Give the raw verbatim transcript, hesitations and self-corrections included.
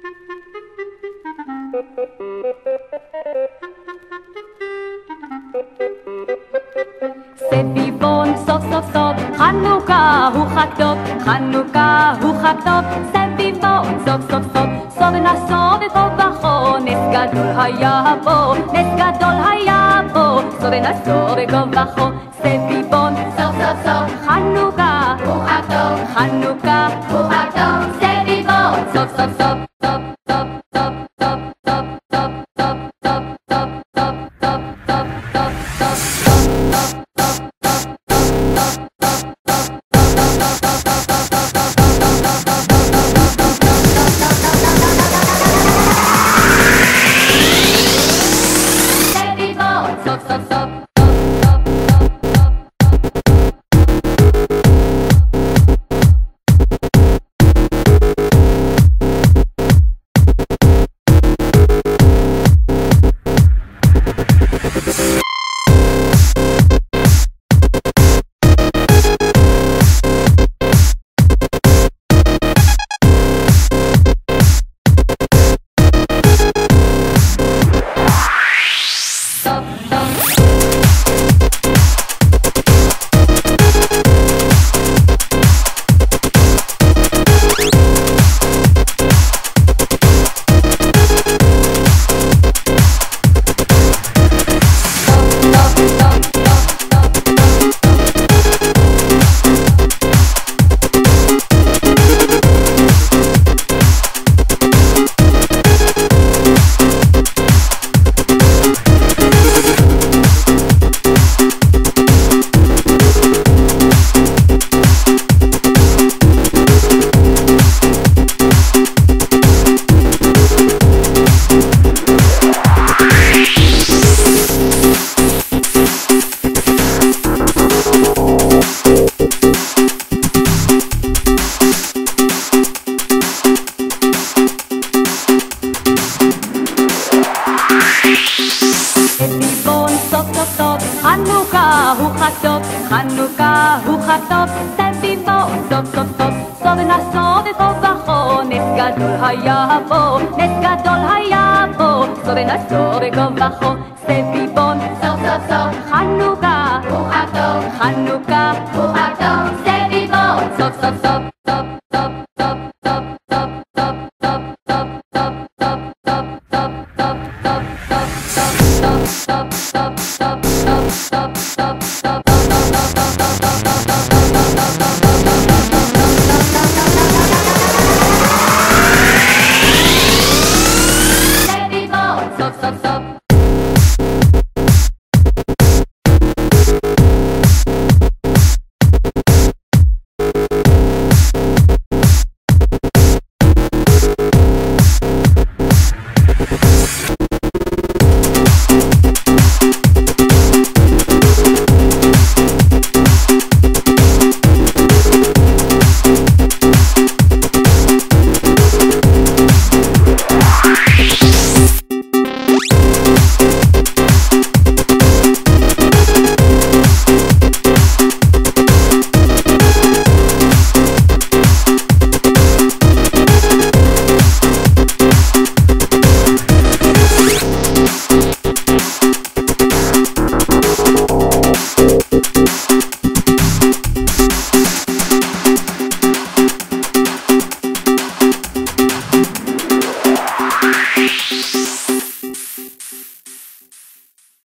סביבון סוף סוף סוף, חנוכה הוא חג טוב, חנוכה הוא חג טוב, סביבון סוף סוף סוף, סוף נסוף וכה וכה, נס גדול היה בו, נס גדול היה בו, סוף נסוף וכה וכה, סביבון סוף סוף סוף, חנוכה הוא חג טוב, חנוכה הוא חג טוב, סביבון סוף סוף סוף, סוף סוף סוף סוף סוף סוף סוף סוף סוף סוף סוף סוף סוף